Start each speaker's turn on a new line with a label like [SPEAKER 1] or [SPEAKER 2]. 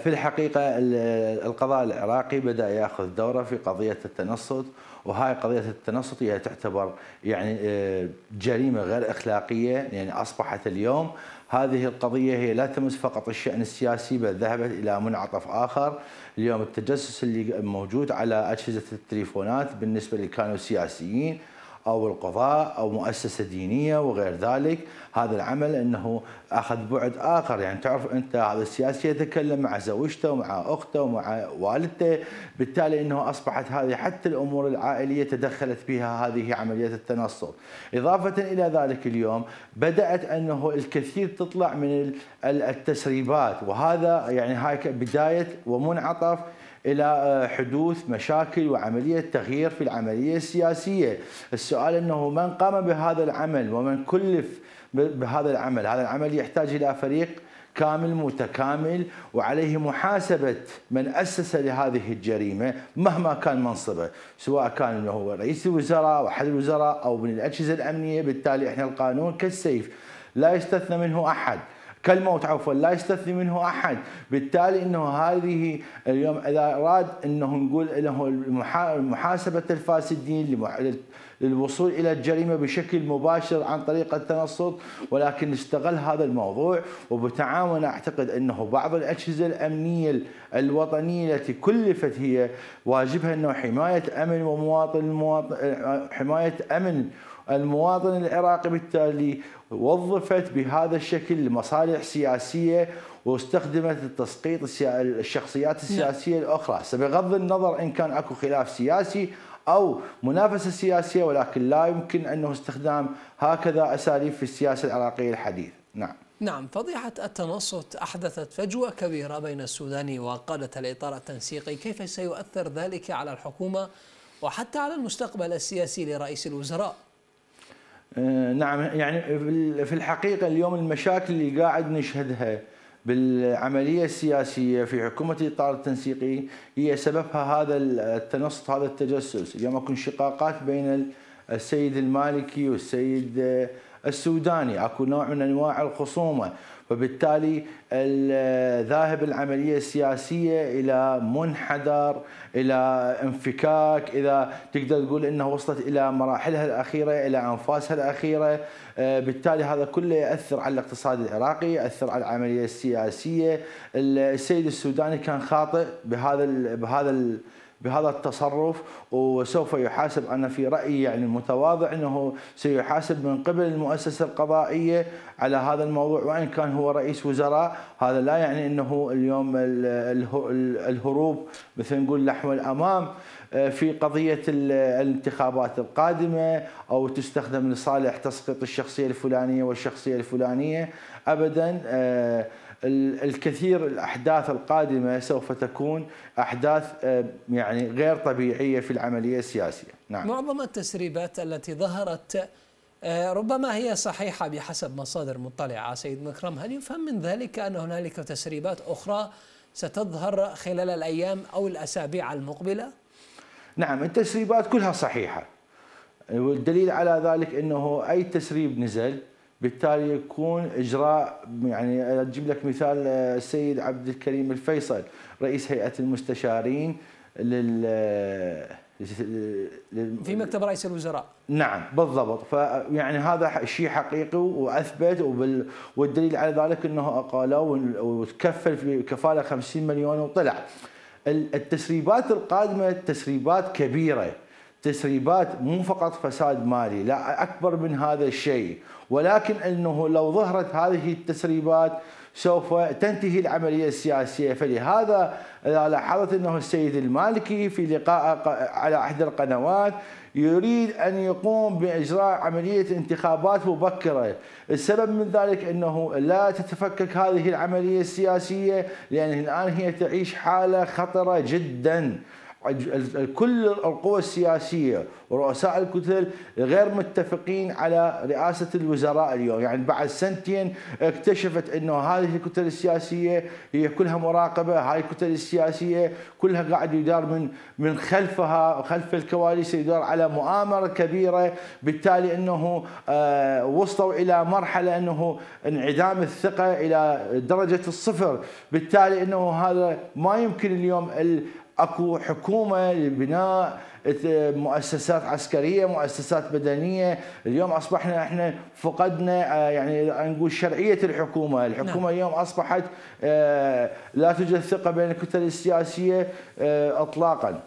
[SPEAKER 1] في الحقيقة القضاء العراقي بدأ يأخذ دوره في قضية التنصت، وهاي قضية التنصت هي تعتبر يعني جريمة غير أخلاقية، يعني أصبحت اليوم هذه القضية هي لا تمس فقط الشأن السياسي بل ذهبت إلى منعطف آخر. اليوم التجسس اللي موجود على أجهزة التليفونات بالنسبة اللي كانوا سياسيين أو القضاء أو مؤسسة دينية وغير ذلك، هذا العمل أنه أخذ بعد آخر. يعني تعرف أنت هذا السياسي يتكلم مع زوجته ومع أخته ومع والدته، بالتالي أنه أصبحت هذه حتى الأمور العائلية تدخلت بها هذه عملية التنصت. إضافة إلى ذلك اليوم بدأت أنه الكثير تطلع من التسريبات، وهذا يعني هاي بداية ومنعطف إلى حدوث مشاكل وعملية تغيير في العملية السياسية. السؤال أنه من قام بهذا العمل ومن كلف بهذا العمل، هذا العمل يحتاج إلى فريق كامل متكامل، وعليه محاسبة من أسس لهذه الجريمة مهما كان منصبه، سواء كان هو رئيس الوزراء أو أحد الوزراء أو من الأجهزة الأمنية. بالتالي إحنا القانون كالسيف لا يستثنى منه أحد، كالموت عفوا لا يستثني منه احد. بالتالي انه هذه اليوم اذا اراد انه نقول انه محاسبه الفاسدين للوصول الى الجريمه بشكل مباشر عن طريق التنصت، ولكن استغل هذا الموضوع وبتعاون اعتقد انه بعض الاجهزه الامنيه الوطنيه التي كلفت هي واجبها انه حمايه حمايه امن المواطن العراقي، بالتالي وظفت بهذا الشكل لمصالح سياسية واستخدمت لتسقيط الشخصيات السياسية الأخرى، بغض النظر إن كان أكو خلاف سياسي أو منافسة سياسية، ولكن لا يمكن أنه استخدام هكذا أساليب في السياسة العراقية الحديثة.
[SPEAKER 2] نعم، فضيحة التنصت أحدثت فجوة كبيرة بين السوداني وقادة الإطار التنسيقي، كيف سيؤثر ذلك على الحكومة وحتى على المستقبل السياسي لرئيس الوزراء؟
[SPEAKER 1] نعم، يعني في الحقيقة اليوم المشاكل اللي قاعد نشهدها بالعملية السياسية في حكومة الإطار التنسيقي هي سببها هذا التنصت، هذا التجسس. اليوم اكو انشقاقات بين السيد المالكي والسيد السوداني، اكو نوع من انواع الخصومة، فبالتالي ذاهب العملية السياسية إلى منحدر، إلى انفكاك، إذا تقدر تقول أنه وصلت إلى مراحلها الأخيرة، إلى أنفاسها الأخيرة. بالتالي هذا كله يأثر على الاقتصاد العراقي، يأثر على العملية السياسية. السيد السوداني كان خاطئ بهذا التصرف، وسوف يحاسب. أنا في رأيي يعني المتواضع أنه سيحاسب من قبل المؤسسة القضائية على هذا الموضوع، وإن كان هو رئيس وزراء. هذا لا يعني أنه اليوم الهروب مثل نقول نحو الأمام في قضية الانتخابات القادمة أو تستخدم لصالح تسقيط الشخصية الفلانية والشخصية الفلانية، أبدا. الكثير الأحداث القادمة سوف تكون أحداث يعني غير طبيعية في العملية السياسية.
[SPEAKER 2] نعم. معظم التسريبات التي ظهرت ربما هي صحيحة بحسب مصادر مطلعة سيد مكرم، هل يفهم من ذلك أن هنالك تسريبات أخرى ستظهر خلال الأيام أو الأسابيع المقبلة؟ نعم،
[SPEAKER 1] التسريبات كلها صحيحة، والدليل على ذلك أنه أي تسريب نزل بالتالي يكون إجراء. يعني أجيب لك مثال السيد عبد الكريم الفيصل رئيس هيئة المستشارين
[SPEAKER 2] في مكتب رئيس الوزراء.
[SPEAKER 1] نعم بالضبط، فيعني هذا شيء حقيقي وأثبت، والدليل على ذلك أنه أقالوا وتكفل بكفالة 50 مليون وطلع. التسريبات القادمة تسريبات كبيرة، تسريبات مو فقط فساد مالي، لا أكبر من هذا الشيء، ولكن أنه لو ظهرت هذه التسريبات سوف تنتهي العملية السياسية. فلهذا إذا لاحظت أنه السيد المالكي في لقاء على إحدى القنوات يريد أن يقوم بإجراء عملية انتخابات مبكرة، السبب من ذلك أنه لا تتفكك هذه العملية السياسية، لأن الآن هي تعيش حالة خطرة جدا. كل القوى السياسية ورؤساء الكتل غير متفقين على رئاسة الوزراء اليوم. يعني بعد سنتين اكتشفت أنه هذه الكتل السياسية هي كلها مراقبة، هاي الكتل السياسية كلها قاعد يدار من خلفها، خلف الكواليس يدار على مؤامرة كبيرة، بالتالي أنه وصلوا إلى مرحلة أنه انعدام الثقة إلى درجة الصفر، بالتالي أنه هذا ما يمكن اليوم اكو حكومه لبناء مؤسسات عسكريه، مؤسسات مدنيه. اليوم اصبحنا احنا فقدنا يعني نقول شرعيه الحكومه، الحكومه اليوم اصبحت لا توجد ثقه بين الكتل السياسيه اطلاقا.